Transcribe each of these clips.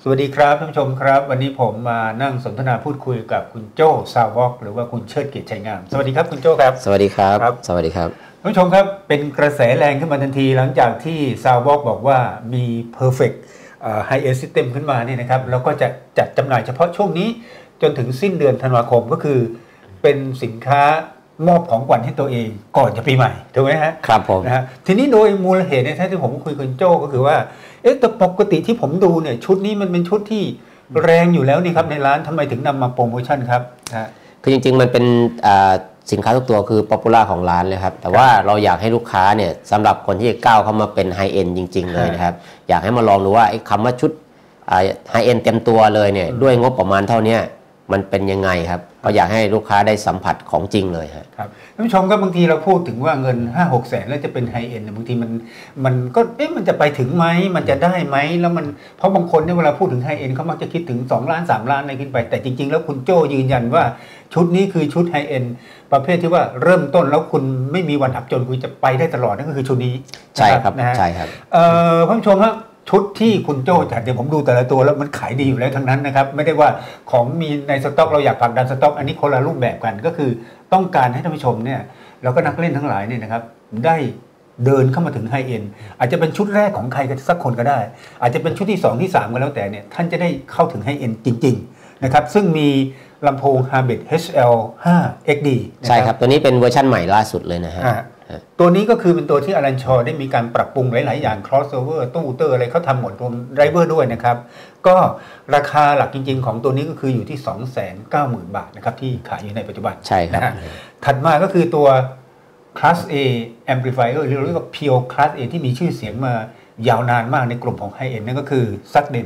สวัสดีครับท่านผู้ชมครับวันนี้ผมมานั่งสนทนาพูดคุยกับคุณโจ้ซาวอกหรือว่าคุณเชิดเกียรติชัยงามสวัสดีครับคุณโจ้ครับสวัสดีครับสวัสดีครับท่านผู้ชมครับเป็นกระแสแรงขึ้นมาทันทีหลังจากที่ซาวอกบอกว่ามี perfect high-end system ขึ้นมาเนี่ยนะครับแล้วก็จะจัดจำหน่ายเฉพาะช่วงนี้จนถึงสิ้นเดือนธันวาคมก็คือเป็นสินค้ามอบของขวัญให้ตัวเองก่อนจะปีใหม่ถูกไหมฮะครับผมนะฮะทีนี้โดยมูลเหตุในที่ผมคุยกับคุณโจ้ก็คือว่าแต่ปกติที่ผมดูเนี่ยชุดนี้มันเป็นชุดที่แรงอยู่แล้วนี่ครับในร้านทำไมถึงนำมาโปรโมชั่นครับคือจริงๆมันเป็นสินค้าทุกตัวคือป๊อปปูล่าของร้านเลยครับแต่ว่าเราอยากให้ลูกค้าเนี่ยสำหรับคนที่จะก้าวเข้ามาเป็นไฮเอ็นจริงๆเลยนะครับอยากให้มาลองดูว่าไอ้คำว่าชุดไฮเอ็นเต็มตัวเลยเนี่ยด้วยงบประมาณเท่านี้มันเป็นยังไงครับก็อยากให้ลูกค้าได้สัมผัสของจริงเลยครับท่านผู้ชมก็บางทีเราพูดถึงว่าเงิน 5-6 แสนแล้วจะเป็นไฮเอ็นบางทีมันก็มันจะไปถึงไหมมันจะได้ไหมแล้วมันเพราะบางคนเนี่ยเวลาพูดถึงไฮเอ็นเขามักจะคิดถึง2 ล้าน3 ล้านอะไรขึ้นไปแต่จริงๆแล้วคุณโจ้ยืนยันว่าชุดนี้คือชุดไฮเอ็นประเภทที่ว่าเริ่มต้นแล้วคุณไม่มีวันอับจนคุณจะไปได้ตลอดนั่นก็คือชุดนี้ใช่ครับใช่ครับท่านผู้ชมครับชุดที่คุณโจ้จัดเดี๋ยวผมดูแต่ละตัวแล้วมันขายดีอยู่แล้วทั้งนั้นนะครับไม่ได้ว่าของมีในสต็อกเราอยากผลักดันสต็อกอันนี้คนละรูปแบบกันก็คือต้องการให้ท่านผู้ชมเนี่ยแล้วก็นักเล่นทั้งหลายเนี่ยนะครับได้เดินเข้ามาถึงไฮเอ็นอาจจะเป็นชุดแรกของใครสักคนก็ได้อาจจะเป็นชุดที่2ที่3ก็แล้วแต่เนี่ยท่านจะได้เข้าถึงไฮเอ็นจริงๆนะครับซึ่งมีลำโพง Harbeck HL5 XD ใช่ครับตัวนี้เป็นเวอร์ชันใหม่ล่าสุดเลยนะฮะตัวนี้ก็คือเป็นตัวที่อลันชอได้มีการปรับปรุงหลายๆอย่าง crossover ตู้เตอร์อะไรเขาทำหมดรวมไดรเวอร์ด้วยนะครับก็ราคาหลักจริงๆของตัวนี้ก็คืออยู่ที่ 290,000 บาทนะครับที่ขายอยู่ในปัจจุบันใช่ครับนะฮะถัดมาก็คือตัว Class A Amplifier หรือเรียกว่า Pure Class A ที่มีชื่อเสียงมายาวนานมากในกลุ่มของ High End นั่นก็คือ Sugden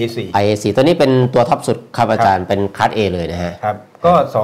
IAC ตัวนี้เป็นตัวท็อปสุดครับอาจารย์เป็น Class A เลยนะฮะครับก็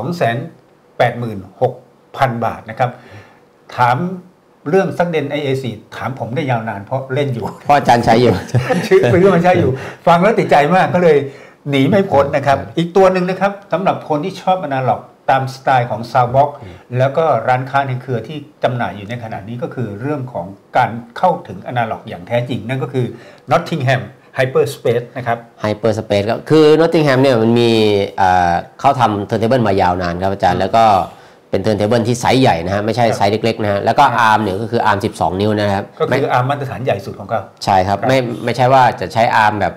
286,000 บาทนะครับถามเรื่องซักเดน IAC ถามผมได้ยาวนานเพราะเล่นอยู่เพราะอาจารย์ใช้อยู่ชื่อเป็นเรื่องมันใช้อยู่ฟังแล้วติดใจมากก็เลยหนีไม่พ้นนะครับอีกตัวหนึ่งนะครับสำหรับคนที่ชอบอนาล็อกตามสไตล์ของ Soundbox แล้วก็ร้านค้าในเครือที่จำหน่ายอยู่ในขณะนี้ก็คือเรื่องของการเข้าถึงอนาล็อกอย่างแท้จริงนั่นก็คือ Nottingham Hyperspace นะครับ Hyperspace ก็คือ Nottingham เนี่ยมันมีเขาทำ turntable มายาวนานครับอาจารย์แล้วก็เป็นเทิร์นเทเบิลที่ไซส์ใหญ่นะฮะไม่ใช่ไซส์เล็กๆนะฮะแล้วก็อาร์มเนี่ยก็คืออาร์ม12 นิ้วนะครับก็คืออาร์มมาตรฐานใหญ่สุดของเขาใช่ครับไม่ใช่ว่าจะใช้อาร์มแบบ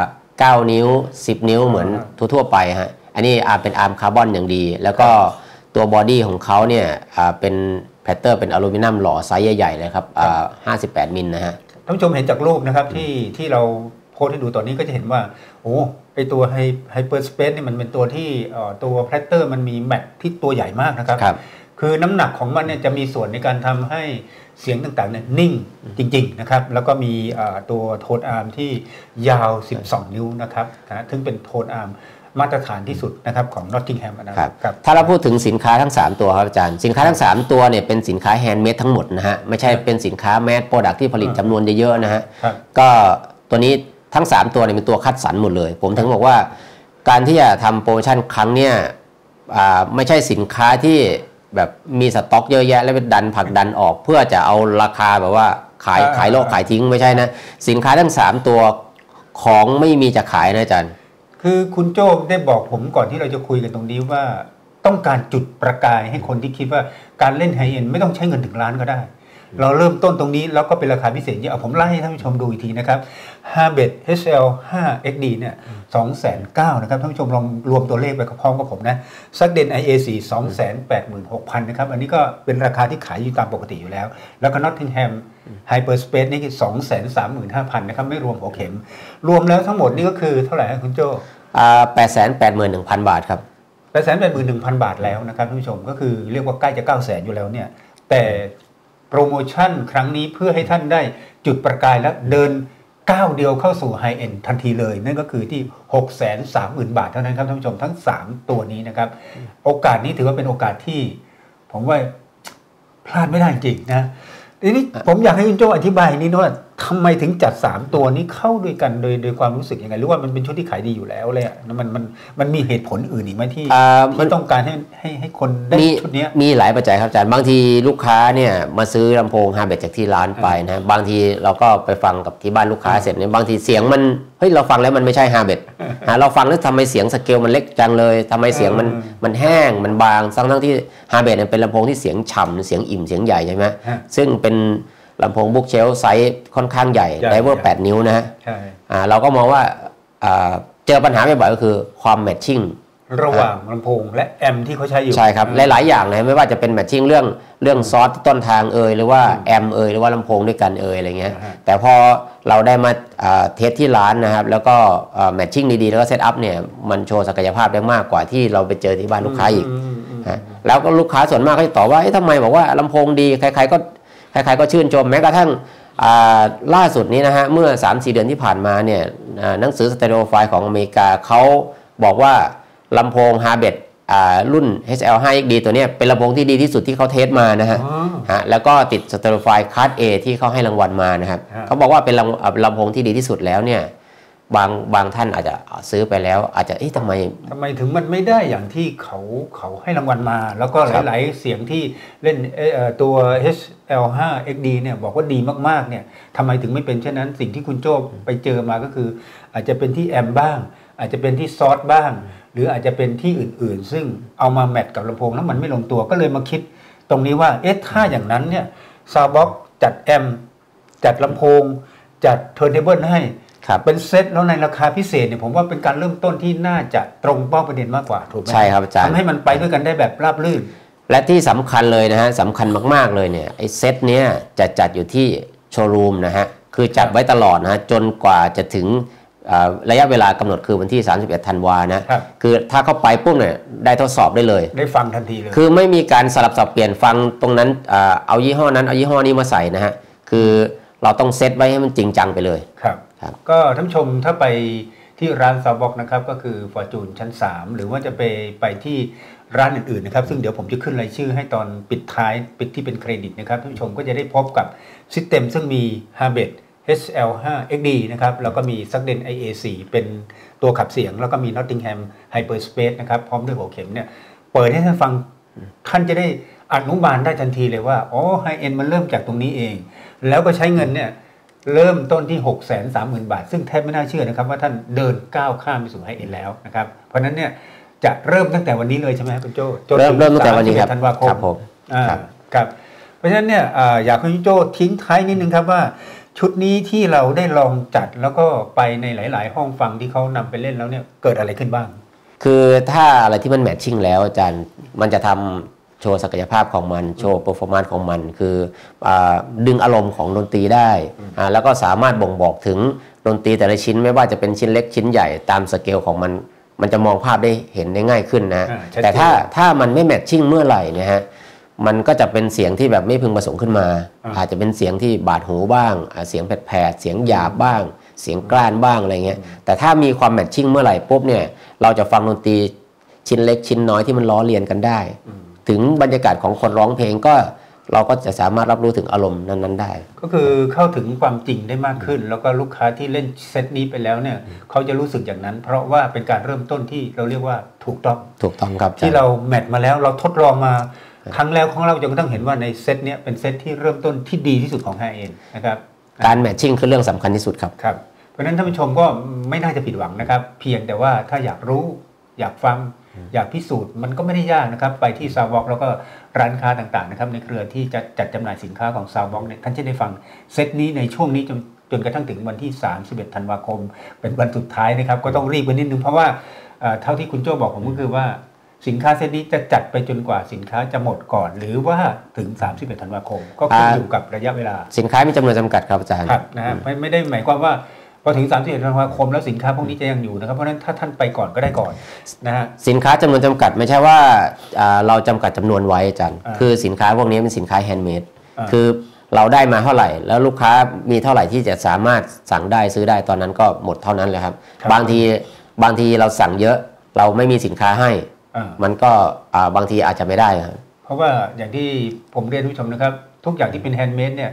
9 นิ้ว10 นิ้วเหมือนทั่วๆไปฮะอันนี้อาร์มเป็นอาร์มคาร์บอนอย่างดีแล้วก็ตัวบอดี้ของเขาเนี่ยเป็นแพตเตอร์เป็นอลูมิเนียมหล่อไซส์ใหญ่ๆเลยครับ58 มิลนะฮะท่านผู้ชมเห็นจากรูปนะครับที่เราโพสให้ดูตอนนี้ก็จะเห็นว่าโอ้ไอตัวไฮเปอร์สเปซนี่มันเป็นตัวที่ตัวแพลตเตอร์มันมีแม็กที่ตัวใหญ่มากนะครับคือน้ำหนักของมันเนี่ยจะมีส่วนในการทำให้เสียงต่างๆเนี่ยนิ่งจริงๆนะครับแล้วก็มีตัวโทนอาร์มที่ยาว12 นิ้วนะครับซึ่งเป็นโทนอาร์มมาตรฐานที่สุดนะครับของ Nottingham นะครับถ้าเราพูดถึงสินค้าทั้ง3ตัวครับอาจารย์สินค้าทั้ง3ตัวเนี่ยเป็นสินค้าแฮนด์เมดทั้งหมดนะฮะไม่ใช่เป็นสินค้าแมสโปรดักที่ผลิตจำนวนเยอะๆนะฮะก็ตัวนี้ทั้ง3ตัวเนี่ยเป็นตัวคัดสรรหมดเลยผมถึงบอกว่าการที่จะทำโปรโมชั่นครั้งเนี่ยไม่ใช่สินค้าที่แบบมีสต็อกเยอะแยะแล้วไปผลักดันออกเพื่อจะเอาราคาแบบว่าขายโลกขายทิ้งไม่ใช่นะสินค้าทั้ง3ตัวของไม่มีจะขายนะอาจารย์คือคุณโจ้ได้บอกผมก่อนที่เราจะคุยกันตรงนี้ว่าต้องการจุดประกายให้คนที่คิดว่าการเล่นไฮเอ็นด์ไม่ต้องใช้เงินถึงล้านก็ได้เราเริ่มต้นตรงนี้แล้วก็เป็นราคาพิเศษเยอะผมไล่ให้ท่านผู้ชมดูอีกทีนะครับ Harbeck HL5 XD เนี่ย290,000นะครับท่านผู้ชมลองรวมตัวเลขไปพร้อมกับผมนะ Sugden IAC 286,000นะครับอันนี้ก็เป็นราคาที่ขายอยู่ตามปกติอยู่แล้วแล้วก็ Nottingham Hyperspace นี่คือ 235,000 นะครับไม่รวมหัวเข็มรวมแล้วทั้งหมดนี่ก็คือเท่าไหร่ครับคุณโจ้ 881,000 บาทครับ 881,000 บาทแล้วนะครับท่านผู้ชมก็คือเรียกว่าใกล้จะ900,000อยู่แล้วเนี่ยแต่โปรโมชั่นครั้งนี้เพื่อให้ท่านได้จุดประกายและเดินก้าวเดียวเข้าสู่ไฮเอ็นด์ทันทีเลยนั่นก็คือที่ 630,000 บาทเท่านั้นครับท่านผู้ชมทั้ง3ตัวนี้นะครับโอกาสนี้ถือว่าเป็นโอกาสที่ผมว่าพลาดไม่ได้จริงนะทีนี้ผมอยากให้คุณโจ้อธิบายนิดนึงว่าทำไมถึงจัด3ตัวนี้เข้าด้วยกันโดยความรู้สึกยังไงหรือว่ามันเป็นชุดที่ขายดีอยู่แล้วเลยมันมีเหตุผลอื่นอีกไหมที่ต้องการให้คนได้ชุดนี้มีหลายปัจจัยครับอาจารย์บางทีลูกค้าเนี่ยมาซื้อลำโพงฮาร์เบตจากที่ร้านไปนะบางทีเราก็ไปฟังกับที่บ้านลูกค้าเสร็จเนี่ยบางทีเสียงมันเฮ้ยเราฟังแล้วมันไม่ใช่ฮาร์เบตเราฟังแล้วทำไมเสียงสเกลมันเล็กจังเลยทำไมเสียงมันแห้งมันบางทั้งที่ฮาร์เบตเนี่ยเป็นลำโพงที่เสียงฉ่ำเสียงอิ่มเสียงใหญ่ใช่ไหมซึ่งเป็นลำโพงบุ๊กเชลไซส์ค่อนข้างใหญ่ไดเวอร์8 นิ้วนะฮะเราก็มองว่าเจอปัญหาบ่อยๆก็คือความแมทชิ่งระหว่างลำโพงและแอมที่เขาใช้อยู่ใช่ครับหลายๆอย่างนะไม่ว่าจะเป็นแมทชิ่งเรื่องซอสต้นทางหรือว่าแอมหรือว่าลำโพงด้วยกันอะไรเงี้ยแต่พอเราได้มาเทสที่ร้านนะครับแล้วก็แมทชิ่งดีๆแล้วก็เซตอัพเนี่ยมันโชว์ศักยภาพได้มากกว่าที่เราไปเจอที่บ้านลูกค้าอีกแล้วก็ลูกค้าส่วนมากก็จะตอบว่าทำไมบอกว่าลำโพงดีใครๆก็ชื่นชมแม้กระทั่งล่าสุดนี้นะฮะเมื่อ 3-4 เดือนที่ผ่านมาเนี่ยหนังสือสเตอริโอไฟล์ของอเมริกาเขาบอกว่าลำโพง Harbet รุ่น HL5XD ตัวนี้เป็นลำโพงที่ดีที่สุดที่เขาเทสมานะฮะแล้วก็ติดสเตอริโอไฟล์คัส A ที่เขาให้รางวัลมานะครับเขาบอกว่าเป็นลำโพงที่ดีที่สุดแล้วเนี่ยบางท่านอาจจะซื้อไปแล้วอาจจะทำไมถึงมันไม่ได้อย่างที่เขาให้รางวัลมาแล้วก็หลายๆเสียงที่เล่นตัว HL5XD เนี่ยบอกว่าดีมากๆเนี่ยทำไมถึงไม่เป็นเช่นนั้นสิ่งที่คุณโจ้ไปเจอมาก็คืออาจจะเป็นที่แอมบ้างอาจจะเป็นที่ซอสบ้างหรืออาจจะเป็นที่อื่นๆซึ่งเอามาแมทกับลำโพงแล้วมันไม่ลงตัวก็เลยมาคิดตรงนี้ว่าถ้าอย่างนั้นเนี่ยซาวบ็อกจัดแอมจัดลำโพงจัดเทิร์นเทเบิลให้เป็นเซตแล้วในราคาพิเศษเนี่ยผมว่าเป็นการเริ่มต้นที่น่าจะตรงเป้าประเด็นมากกว่าถูกไหมใช่ครับอาจารย์ทำให้มันไปด้วยกันได้แบบราบรื่นและที่สำคัญเลยนะฮะสำคัญมากๆเลยเนี่ยไอ้เซตเนี้ยจะจัดอยู่ที่โชว์รูมนะฮะคือจัดไว้ตลอดนะจนกว่าจะถึงระยะเวลากำหนดคือวันที่31 ธันวานะคือถ้าเข้าไปปุ๊บเนี่ยได้ทดสอบได้เลยได้ฟังทันทีเลยคือไม่มีการสลับสับเปลี่ยนฟังตรงนั้นเอายี่ห้อนั้นเอายี่ห้อนี้มาใส่นะฮะคือเราต้องเซตไว้ให้มันจริงจังไปเลยครับก็ท่านชมถ้าไปที่ร้านซาวบ็อกนะครับก็คือฟอร์จูนชั้น3หรือว่าจะไปที่ร้านอื่นๆนะครับซึ่งเดี๋ยวผมจะขึ้นรายชื่อให้ตอนปิดท้ายปิดที่เป็นเครดิตนะครับท่านผู้ชมก็จะได้พบกับซิสเต็มซึ่งมี Harbet HL5XD นะครับแล้วก็มี Suckden IA4 เป็นตัวขับเสียงแล้วก็มี Nottingham Hyperspace นะครับพร้อมด้วยหัวเข็มเนี่ยเปิดให้ท่านฟังท่านจะได้อนุบาลได้ทันทีเลยว่าไฮเอ็นมันเริ่มจากตรงนี้เองแล้วก็ใช้เงินเนี่ยเริ่มต้นที่ 630,000 บาทซึ่งแทบไม่น่าเชื่อนะครับว่าท่านเดินก้าวข้ามไปสู่ไฮเอ็นแล้วนะครับเพราะนั้นเนี่ยจะเริ่มตั้งแต่วันนี้เลยใช่ไหมครับคุณโจ้เริ่มตั้งแต่วันนี้ครับธันวาคมครับเพราะฉะนั้นเนี่ยอยากให้คุณโจ้ทิ้งท้ายนิดนึงครับว่าชุดนี้ที่เราได้ลองจัดแล้วก็ไปในหลายๆห้องฟังที่เขานำไปเล่นแล้วเนี่ยเกิดอะไรขึ้นบ้างคือถ้าอะไรที่มันแมทชิ่งแล้วอาจารย์มันจะทำโชว์ศักยภาพของมันโชว์เปอร์ฟอร์แมนซ์ของมันคือดึงอารมณ์ของดนตรีได้แล้วก็สามารถบ่งบอกถึงดนตรีแต่ละชิ้นไม่ว่าจะเป็นชิ้นเล็กชิ้นใหญ่ตามสเกลของมันจะมองภาพได้เห็นได้ง่ายขึ้นนะแต่ถ้ามันไม่แมทชิ่งเมื่อไหร่นะฮะมันก็จะเป็นเสียงที่แบบไม่พึงประสงค์ขึ้นมาอาจจะเป็นเสียงที่บาดหูบ้างเสียงแผดๆเสียงหยาบบ้างเสียงกล้านบ้างอะไรเงี้ยแต่ถ้ามีความแมทชิ่งเมื่อไหร่ปุ๊บเนี่ยเราจะฟังดนตรีชิ้นเล็กชิ้นน้อยที่มันล้อเลียนกันได้ถึงบรรยากาศของคนร้องเพลงก็เราก็จะสามารถรับรู้ถึงอารมณ์นั้นๆได้ก็คือเข้าถึงความจริงได้มากขึ้นแล้วก็ลูกค้าที่เล่นเซตนี้ไปแล้วเนี่ยเขาจะรู้สึกอย่างนั้นเพราะว่าเป็นการเริ่มต้นที่เราเรียกว่าถูกต้องครับที่เราแมทมาแล้วเราทดลองมาครั้งแล้วของเราจนกระทั่งเห็นว่าในเซตนี้เป็นเซตที่เริ่มต้นที่ดีที่สุดของ High-End นะครับการแมทชิ่งคือเรื่องสำคัญที่สุดครับเพราะฉะนั้นท่านผู้ชมก็ไม่น่าจะผิดหวังนะครับเพียงแต่ว่าถ้าอยากรู้อยากฟังอยากพิสูจน์มันก็ไม่ได้ยากนะครับไปที่ Soundbox แล้วก็ร้านค้าต่างๆนะครับในเครือที่จะจัดจำหน่ายสินค้าของ Soundbox เนี่ยท่านจะได้ฟังเซตนี้ในช่วงนี้จนกระทั่งถึงวันที่31 ธันวาคมเป็นวันสุดท้ายนะครับก็ต้องรีบกันนิดนึงเพราะว่าเท่าที่คุณโจ้บอกผมก็คือว่าสินค้าเซตนี้จะจัดไปจนกว่าสินค้าจะหมดก่อนหรือว่าถึง31 ธันวาคมก็ขึ้นอยู่กับระยะเวลาสินค้ามีจำนวนจำกัดครับอาจารย์ครับนะฮะไม่ได้หมายความว่าพอถึง31 ธันวาคมแล้วสินค้าพวกนี้จะยังอยู่นะครับเพราะฉะนั้นถ้าท่านไปก่อนก็ได้ก่อนนะฮะสินค้าจำนวนจำกัดไม่ใช่ว่าเราจำกัดจำนวนไว้อาจารย์คือสินค้าพวกนี้เป็นสินค้าแฮนด์เมดคือเราได้มาเท่าไหร่แล้วลูกค้ามีเท่าไหร่ที่จะสามารถสั่งได้ซื้อได้ตอนนั้นก็หมดเท่านั้นเลยครับบางทีเราสั่งเยอะเราไม่มีสินค้าให้มันก็บางทีอาจจะไม่ได้ครับเพราะว่าอย่างที่ผมเรียนผู้ชมนะครับทุกอย่างที่เป็นแฮนด์เมดเนี่ย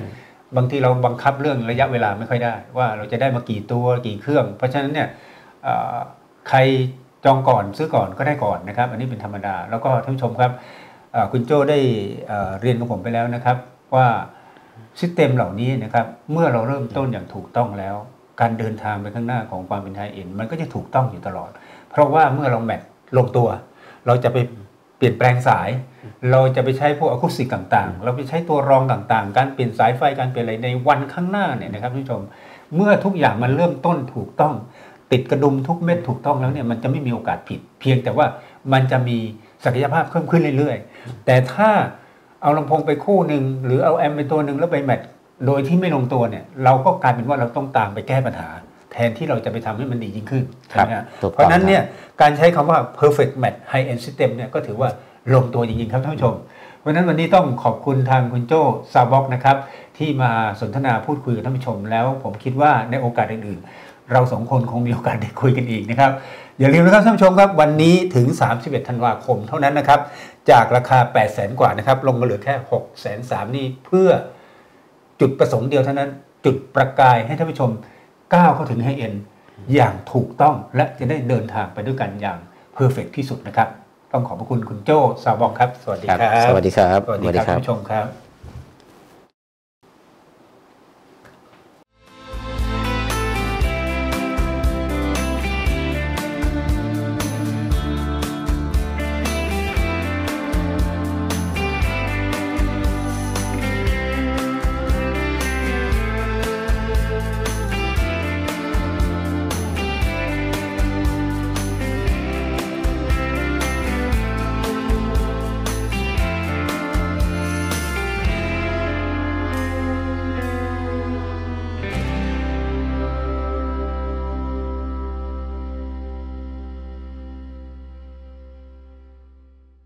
บางทีเราบังคับเรื่องระยะเวลาไม่ค่อยได้ว่าเราจะได้มากี่ตัวกี่เครื่องเพราะฉะนั้นเนี่ยใครจองก่อนซื้อก่อนก็ได้ก่อนนะครับอันนี้เป็นธรรมดาแล้วก็ท่านผู้ชมครับคุณโจ้ได้เรียนกับผมไปแล้วนะครับว่าซิสเต็มเหล่านี้นะครับเมื่อเราเริ่มต้นอย่างถูกต้องแล้วการเดินทางไปข้างหน้าของความเป็นไฮเอ็นด์มันก็จะถูกต้องอยู่ตลอดเพราะว่าเมื่อเราแมทลงตัวเราจะไปเปลี่ยนแปลงสายเราจะไปใช้พวกอะคูสติกต่างๆเราไปใช้ตัวรองต่างๆการเปลี่ยนสายไฟการเปลี่ยนอะไรในวันข้างหน้าเนี่ยนะครับท่านผู้ชมเมื่อทุกอย่างมันเริ่มต้นถูกต้องติดกระดุมทุกเม็ดถูกต้องแล้วเนี่ยมันจะไม่มีโอกาสผิดเพียงแต่ว่ามันจะมีศักยภาพเพิ่มขึ้นเรื่อยๆแต่ถ้าเอาลำโพงไปคู่หนึ่งหรือเอาแอมไปตัวหนึ่งแล้วไปแมทโดยที่ไม่ลงตัวเนี่ยเราก็กลายเป็นว่าเราต้องตามไปแก้ปัญหาแทนที่เราจะไปทำให้มันดียิ่งขึ้นใช่ไหมฮะเพราะนั้นเนี่ยการใช้คำว่า perfect match high end system เนี่ยก็ถือว่าลงตัวจริงๆครับท่านผู้ชมเพราะนั้นวันนี้ต้องขอบคุณทางคุณโจ้ซาบ็อกนะครับที่มาสนทนาพูดคุยกับท่านผู้ชมแล้วผมคิดว่าในโอกาสอื่นๆเราสองคนคงมีโอกาสได้คุยกันอีกนะครับอย่าลืมนะครับท่านผู้ชมครับวันนี้ถึง31ธันวาคมเท่านั้นนะครับจากราคา 800,000 กว่านะครับลงมาเหลือแค่ 630,000 นี่เพื่อจุดประสงค์เดียวเท่านั้นจุดประกายให้ท่านผู้ชมก้าวเข้าถึงให้เอ็นอย่างถูกต้องและจะได้เดินทางไปด้วยกันอย่างเพอร์เฟกต์ที่สุดนะครับต้องขอบพระคุณคุณโจ้ซาบ็อกครับสวัสดีครับสวัสดีครับสวัสดีครับท่านผู้ชมครับ